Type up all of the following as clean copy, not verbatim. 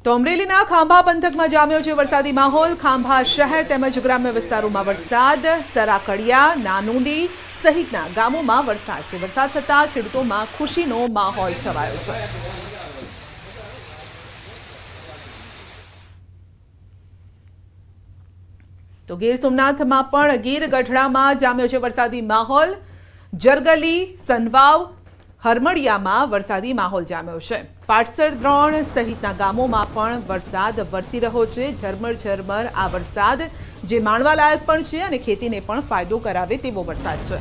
તો અમરેલીના ખાંભા પંથકમાં જામ્યો છે વરસાદી માહોલ। ખાંભા શહેર તેમજ ગ્રામ્ય વિસ્તારોમાં વરસાદ। સરાકડિયા, નાનુડી સહિતના ગામોમાં વરસાદ છે। વરસાદ થતા ખેડૂતોમાં ખુશીનો માહોલ છવાયો છે। તો ગીર સોમનાથમાં પણ ગીર ગઢડામાં જામ્યો છે વરસાદી માહોલ। જરગલી, સનવાવ, હરમડિયામાં વરસાદી માહોલ જામ્યો છે। પાટસર, દ્રોણ સહિતના ગામોમાં પણ વરસાદ વરસી રહ્યો છે। ઝરમર ઝરમર આ વરસાદ જે માણવા લાયક પણ છે અને ખેતીને પણ ફાયદો કરાવે તેવો વરસાદ છે।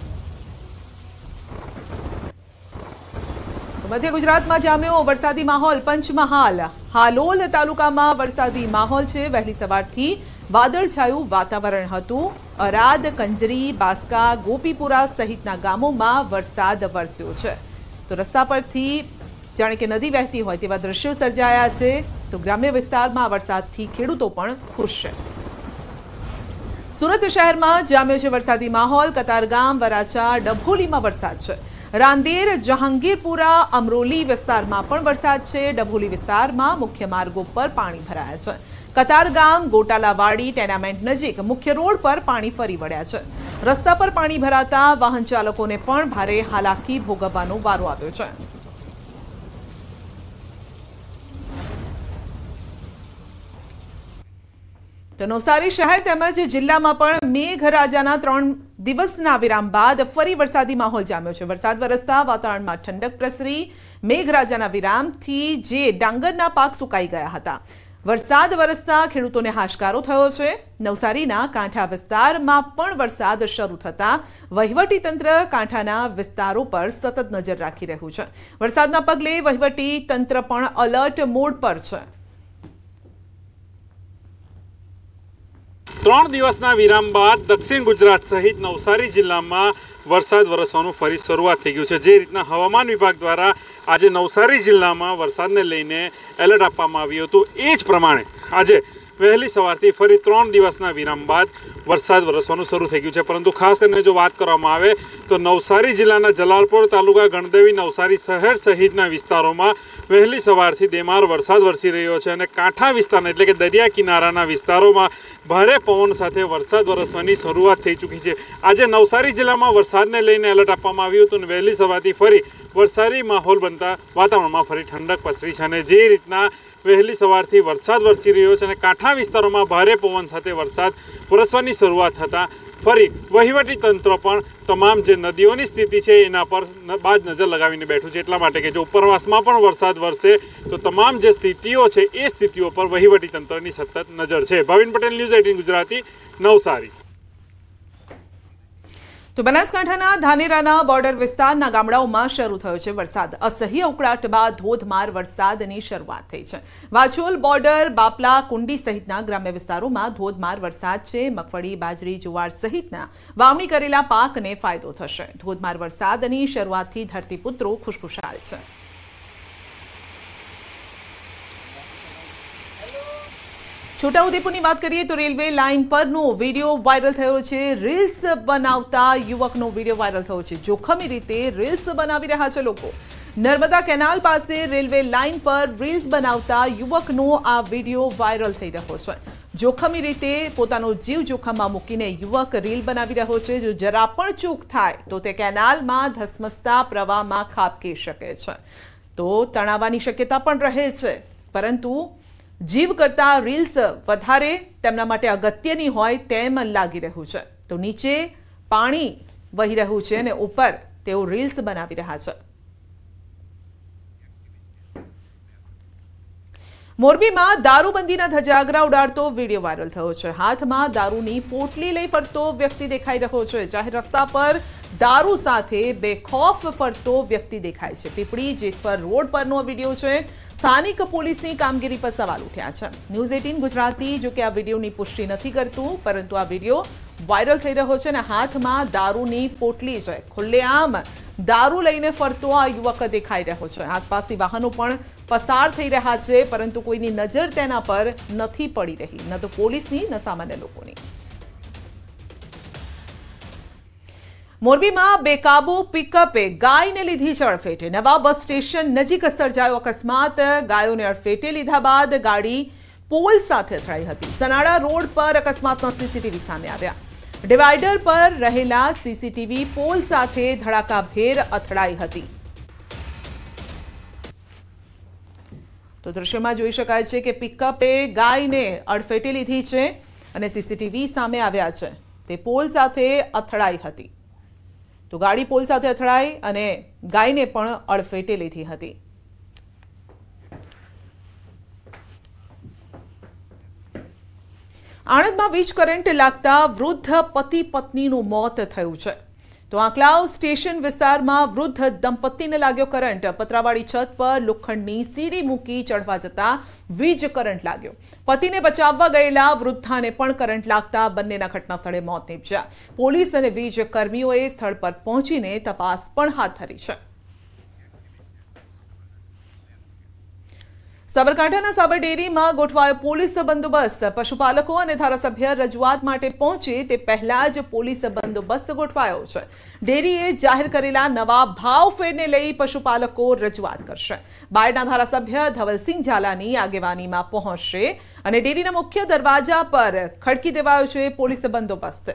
મધ્ય ગુજરાતમાં જામ્યો વરસાદી માહોલ। પંચમહાલ, હાલોલ તાલુકામાં વરસાદી માહોલ છે। વહેલી સવારથી વાદળછાયું વાતાવરણ હતું। અરાદ, કંજરી, બાસ્કા, ગોપીપુરા સહિતના ગામોમાં વરસાદ વરસ્યો છે। તો રસ્તા પરથી જાણે કે નદી વહેતી હોય તેવા દ્રશ્યો સર્જાયા છે। તો ગ્રામ્ય વિસ્તારમાં વરસાદથી ખેડૂતો પણ ખુશ છે। સુરત શહેરમાં જામ્યો છે વરસાદી માહોલ। કતારગામ, વરાછા, ડભોલીમાં વરસાદ છે। રાંદેર, જહાંગીરપુરા, અમરોલી વિસ્તારમાં પણ વરસાદ છે। ડભોલી વિસ્તારમાં મુખ્ય માર્ગો પર પાણી ભરાયા છે। કતારગામ, ગોટાલાવાડી ટેનામેન્ટ નજીક મુખ્ય રોડ પર પાણી ફરી વળ્યા છે। રસ્તા પર પાણી ભરાતા વાહન ચાલકોને પણ ભારે હાલાકી ભોગવવાનો વારો આવ્યો છે। તો નવસારી શહેર તેમજ જિલ્લામાં પણ મેઘરાજાના 3 દિવસના વિરામ બાદ ફરી વરસાદી માહોલ જામ્યો છે। વરસાદ વરસતા વાતાવરણમાં ઠંડક પ્રસરી। મેઘરાજાના વિરામથી જે ડાંગરના પાક સુકાઈ ગયા હતા। વરસાદ વરસતા ખેડૂતોને હાશકારો થયો છે। નવસારીના કાંઠા વિસ્તારમાં પણ વરસાદ શરૂ થતા વહીવટી તંત્ર કાંઠાના વિસ્તારો પર સતત નજર રાખી રહ્યું છે। વરસાદના પગલે વહીવટી તંત્ર પણ અલર્ટ મોડ પર છે। 3 દિવસના વિરામ બાદ દક્ષિણ ગુજરાત સહિત નવસારી જિલ્લામાં વરસાદ વરસવાનું ફરી શરૂઆત થઈ ગયું છે। જે રીતના હવામાન વિભાગ દ્વારા આજે નવસારી જિલ્લામાં વરસાદને લઈને એલર્ટ આપવામાં આવ્યું હતું એ જ પ્રમાણે આજે વહેલી સવારથી ફરી 3 દિવસના વિરામ બાદ વરસાદ વરસવાનું શરૂ થઈ ગયું છે। પરંતુ ખાસ કરીને જો વાત કરવામાં આવે તો નવસારી જિલ્લાના જલાલપોર તાલુકા, ગણદેવી, નવસારી શહેર સહિતના વિસ્તારોમાં વહેલી સવારથી ધીમાર વરસાદ વરસી રહ્યો છે અને કાંઠા વિસ્તારના એટલે કે દરિયા કિનારાના વિસ્તારોમાં ભારે પવન સાથે વરસાદ વરસવાની શરૂઆત થઈ ચૂકી છે। આજે નવસારી જિલ્લામાં વરસાદને લઈને એલર્ટ આપવામાં આવ્યું હતું અને વહેલી સવારથી ફરી વરસાદી માહોલ બનતા વાતાવરણમાં ફરી ઠંડક પસરી છે અને જે રીતના વહેલી સવારથી વરસાદ વરસી રહ્યો છે અને કાંઠા વિસ્તારોમાં ભારે પવન સાથે વરસાદ વરસવાની શરૂઆત થતાં ફરી વહીવટી તંત્ર પણ તમામ જે નદીઓની સ્થિતિ છે એના પર બાજ નજર લગાવીને બેઠું છે। એટલા માટે કે જો ઉપરવાસમાં પણ વરસાદ વરસે તો તમામ જે સ્થિતિઓ છે એ સ્થિતિઓ પર વહીવટી તંત્રની સતત નજર છે। ભાવિન પટેલ, ન્યૂઝ 18 ગુજરાતી, નવસારી। તો બનાસકાંઠાના ધાનેરાના બોર્ડર વિસ્તારના ગામડાઓમાં શરૂ થયો છે વરસાદ। અસહ્ય ઉકળાટ બાદ ધોધમાર વરસાદની શરૂઆત થઈ છે। વાછોલ, બોર્ડર, બાપલા, કુંડી સહિતના ગ્રામ્ય વિસ્તારોમાં ધોધમાર વરસાદ છે। મગફળી, બાજરી, જુવાર સહિતના વાવણી કરેલા પાકને ફાયદો થશે। ધોધમાર વરસાદની શરૂઆતથી ધરતીપુત્રો ખુશખુશાલ છે। છોટાઉદેપુરની વાત કરીએ તો રેલવે લાઇન પરનો વિડીયો વાયરલ થયો છે। રીલ્સ બનાવતા યુવકનો વિડીયો વાયરલ થયો છે। જોખમી રીતે રીલ્સ બનાવી રહ્યા છે લોકો। નર્મદા કેનાલ પાસે રેલવે લાઇન પર રીલ્સ બનાવતા યુવકનો આ વિડીયો વાયરલ થઈ રહ્યો છે। જોખમી રીતે પોતાનો જીવ જોખમમાં મૂકીને યુવક રીલ બનાવી રહ્યો છે। જો જરા પણ ચૂક થાય તો તે કેનાલમાં ધસમસતા પ્રવાહમાં ખાબકી શકે છે। તો તણાવવાની શક્યતા પણ રહે છે। પરંતુ જીવ કરતા રીલ્સ વધારે તેમના માટે અગત્યની હોય તેમ લાગી રહ્યું છે। તો નીચે પાણી વહી રહ્યું છે અને ઉપર તેઓ રીલ્સ બનાવી રહ્યા છે। મોરબીમાં દારૂબંધીના ધજાગરા ઉડાડતો વિડીયો વાયરલ થયો છે। હાથમાં દારૂની પોટલી લઈ ફરતો વ્યક્તિ દેખાઈ રહ્યો છે। જાહેર રસ્તા પર દારૂ સાથે બેખૌફ ફરતો વ્યક્તિ દેખાય છે। પીપળી જેતપર રોડ પરનો વિડીયો છે। સ્થાનિક પોલીસની કામગીરી પર સવાલ ઉઠ્યા છે। ન્યૂઝ 18 ગુજરાતી જો કે આ વિડીયોની પુષ્ટિ નથી કરતું, પરંતુ આ વિડીયો વાયરલ થઈ રહ્યો છે અને હાથમાં દારૂની પોટલી છે। ખુલ્લેઆમ દારૂ લઈને ફરતો આ યુવક દેખાઈ રહ્યો છે। આસપાસથી વાહનો પણ પસાર થઈ રહ્યા છે, પરંતુ કોઈની નજર તેના પર નથી પડી રહી, ન તો પોલીસની ન સામાન્ય લોકોની। મોરબીમાં બેકાબુ પિકઅપે ગાયને લીધી છે અડફેટે। નવા બસ સ્ટેશન નજીક સર્જાયો અકસ્માત। ગાયોને અડફેટે લીધા બાદ ગાડી પોલ સાથે અથડાઈ હતી। સનાડા રોડ પર અકસ્માતના સીસીટીવી સામે આવ્યા। ડિવાઈડર પર રહેલા સીસીટીવી પોલ સાથે ધડાકાભેર અથડાઈ હતી। તો દ્રશ્યમાં જોઈ શકાય છે કે પિકઅપે ગાયને અડફેટે લીધી છે અને સીસીટીવી સામે આવ્યા છે। તે પોલ સાથે અથડાઈ હતી। તો ગાડી પોલ સાથે અથડાઈ અને ગાયને પણ અડફેટે લીધી હતી। આણંદમાં વીજ કરંટ લાગતા વૃદ્ધ પતિ પત્નીનું મોત થયું છે। તો આંકલાવ સ્ટેશન વિસ્તારમાં વૃદ્ધ દંપતીને લાગ્યો કરંટ। પતરાવાળી છત પર લોખંડની સીડી મૂકી ચડવા જતા વીજ કરંટ લાગ્યો। પતિને બચાવવા ગયેલા વૃદ્ધાને પણ કરંટ લાગતા બંનેના ઘટના સ્થળે મોત નીપજ્યા। પોલીસ અને વીજ કર્મીઓએ સ્થળ પર પહોંચીને તપાસ પણ હાથ ધરી છે। સાબરકાંઠાના સાબર ડેરીમાં ગોઠવાયો પોલીસ બંદોબસ્ત। પશુપાલકો અને ધારાસભ્ય રજૂઆત માટે પહોંચે તે પહેલા જ પોલીસ બંદોબસ્ત ગોઠવાયો છે। ડેરીએ જાહેર કરેલા નવા ભાવ ફેરને લઈ પશુપાલકો રજૂઆત કરશે। બાયડના ધારાસભ્ય ધવલસિંહ ઝાલાની આગેવાનીમાં પહોંચશે અને ડેરીના મુખ્ય દરવાજા પર ખડકી દેવાયો છે પોલીસ બંદોબસ્ત।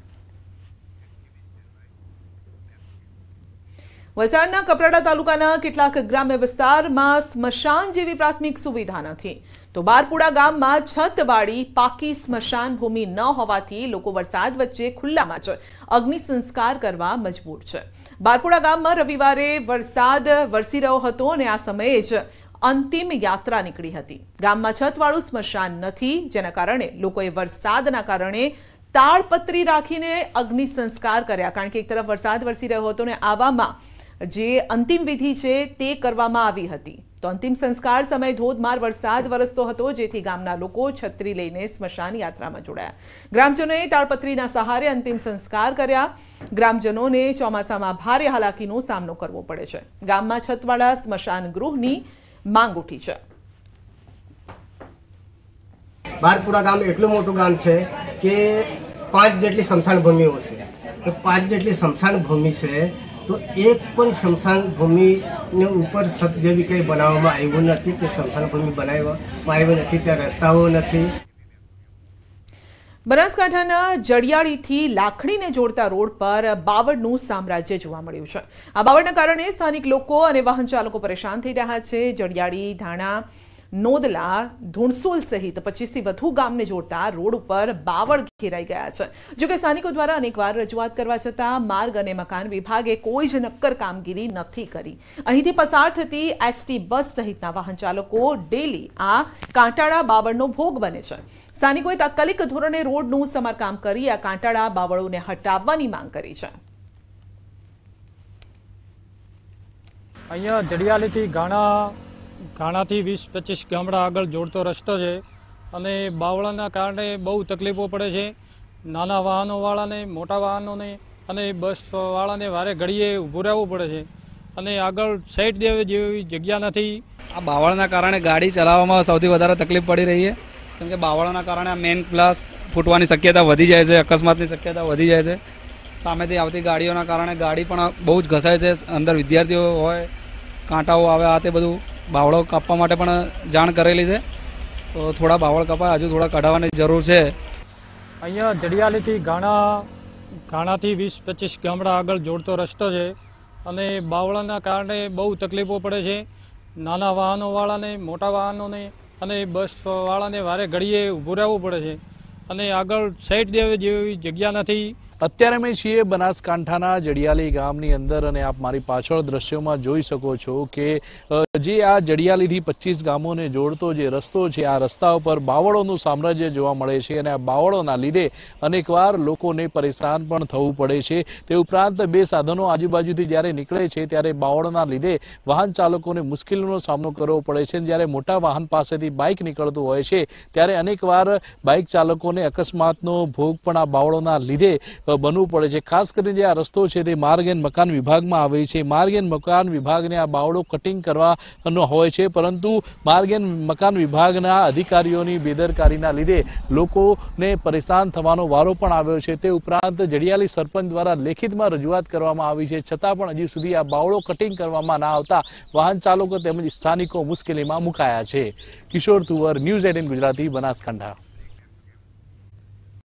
વલસાડના કપરાડા તાલુકાના કેટલાક ગ્રામ્ય વિસ્તારમાં સ્મશાન જેવી પ્રાથમિક સુવિધા નથી। તો બારપુડા ગામમાં છતવાળી પાકી સ્મશાન ભૂમિ ન હોવાથી લોકો વરસાદ વચ્ચે ખુલ્લામાં જ અગ્નિ સંસ્કાર કરવા મજબૂર છે। બારપુડા ગામમાં રવિવારે વરસાદ વરસી રહ્યો હતો અને આ સમયે જ અંતિમ યાત્રા નીકળી હતી। ગામમાં છતવાળું સ્મશાન નથી, જેના કારણે લોકોએ વરસાદના કારણે તાળપત્રી રાખીને અગ્નિ સંસ્કાર કર્યા। કારણ કે એક તરફ વરસાદ વરસી રહ્યો હતો અને આવામાં જે અંતિમ વિધિ છે તે કરવામાં આવી હતી। તો અંતિમ સંસ્કાર સમયે ધોધમાર વરસાદ વરસતો હતો, જેથી ગામના લોકો છત્રી લઈને સ્મશાન યાત્રામાં જોડાયા। ગ્રામજનોએ તાળપત્રીના સહારે અંતિમ સંસ્કાર કર્યા। ગ્રામજનોને ચોમાસામાં ભારે હાલાકીનો સામનો કરવો પડે છે। ગામમાં છતવાળા સ્મશાન ગૃહની માંગ ઉઠી છે। બારપુરા ગામ એટલું મોટું ગામ છે કે 5 જેટલી સ્મશાન ભૂમિઓ છે। તો 5 જેટલી સ્મશાન ભૂમિ છે, તો એક પણ સ્મશાન ભૂમિને ઉપર છત જેવી કંઈ બનાવવામાં આવ્યું નથી કે સ્મશાન ભૂમિ બનાવવામાં આવ્યું નથી। ત્યાં રસ્તાઓ નથી। બનાસકાંઠાના જડિયાળીથી લાખણીને જોડતા રોડ પર બાવળનું સામ્રાજ્ય જોવા મળ્યું છે। આ બાવળના કારણે સ્થાનિક લોકો અને વાહન ચાલકો પરેશાન થઈ રહ્યા છે। જડિયાળી, ધાણા, નોદલા, ધુણસોલ સહિત 25થી વધુ ગામને જોડતા રોડ ઉપર બાવળ ઘેરાઈ ગયા છે। જોકે સ્થાનિકો દ્વારા અનેકવાર રજૂઆત કરવા છતાં માર્ગ અને મકાન વિભાગે કોઈ જ નક્કર કામગીરી નથી કરી। અહીંથી પસાર થતી એસટી બસ સહિતના વાહન ચાલકો ડેલી આ કાંટાળા બાવળનો ભોગ બને છે। સ્થાનિકોએ તાત્કાલિક ધોરણે રોડનું સમારકામ કરી આ કાંટાળા બાવળોને હટાવવાની માંગ કરી છે। અહીંયા જડિયાળીથી ઘાણાથી 20-25 ગામડા આગળ જોડતો રસ્તો છે અને બાવળાના કારણે બહુ તકલીફો પડે છે। નાના વાહનોવાળાને, મોટા વાહનોને અને બસવાળાને વારે ઘડીએ ઊભું રહેવું પડે છે અને આગળ સાઈડ દેવા જેવી જગ્યા નથી। આ બાવળના કારણે ગાડી ચલાવવામાં સૌથી વધારે તકલીફ પડી રહી છે, કેમ કે બાવળના કારણે આ મેઇન પ્લસ ફૂટવાની શક્યતા વધી જાય છે, અકસ્માતની શક્યતા વધી જાય છે। સામેથી આવતી ગાડીઓના કારણે ગાડી પણ બહુ જ ઘસાય છે। અંદર વિદ્યાર્થીઓ હોય, કાંટાઓ આવે, આ તે બધું બાવળો કાપવા માટે પણ જાણ કરેલી છે। તો થોડા બાવળ કપાય, હજુ થોડા કઢાવવાની જરૂર છે। અહીંયા જડિયાળીથી ઘાણાથી 20-25 ગામડા આગળ જોડતો રસ્તો છે અને બાવળાના કારણે બહુ તકલીફો પડે છે। નાના વાહનોવાળાને, મોટા વાહનોને અને બસવાળાને વારે ઘડીએ ઊભું રહેવું પડે છે અને આગળ સાઈડ દેવા જેવી જગ્યા નથી। અત્યારે અમે છીએ બનાસકાંઠાના જડિયાળી ગામની અંદર અને આપ મારી પાછળ દ્રશ્યોમાં જોઈ શકો છો કે જે આ જડિયાળીથી 25 ગામોને જોડતો જે રસ્તો છે, આ રસ્તા ઉપર બાવળોનું સામ્રાજ્ય જોવા મળે છે અને આ બાવળોના લીધે અનેકવાર લોકોને પરેશાન પણ થવું પડે છે। તે ઉપરાંત બે સાધનો આજુબાજુથી જ્યારે નીકળે છે ત્યારે બાવળોના લીધે વાહન ચાલકોને મુશ્કેલીનો સામનો કરવો પડે છે। જ્યારે મોટા વાહન પાસેથી બાઇક નીકળતું હોય છે ત્યારે અનેકવાર બાઇક ચાલકોને અકસ્માતનો ભોગ પણ આ બાવળોના લીધે બનવું પડે છે। ખાસ કરીને જે આ રસ્તો છે તે માર્ગ એન્ડ મકાન વિભાગમાં આવે છે। માર્ગ એન્ડ મકાન વિભાગને આ બાવળો કટિંગ કરવાનો હોય છે, પરંતુ માર્ગ એન્ડ મકાન વિભાગના અધિકારીઓની બેદરકારીના લીધે લોકોને પરેશાન થવાનો વારો પણ આવ્યો છે। તે ઉપરાંત જડિયાલી સરપંચ દ્વારા લેખિતમાં રજૂઆત કરવામાં આવી છે, છતાં પણ હજી સુધી આ બાવળો કટિંગ કરવામાં ના આવતા વાહન ચાલકો તેમજ સ્થાનિકો મુશ્કેલીમાં મુકાયા છે। કિશોર તુવર, ન્યૂઝ 18 ગુજરાતી, બનાસકાંઠા।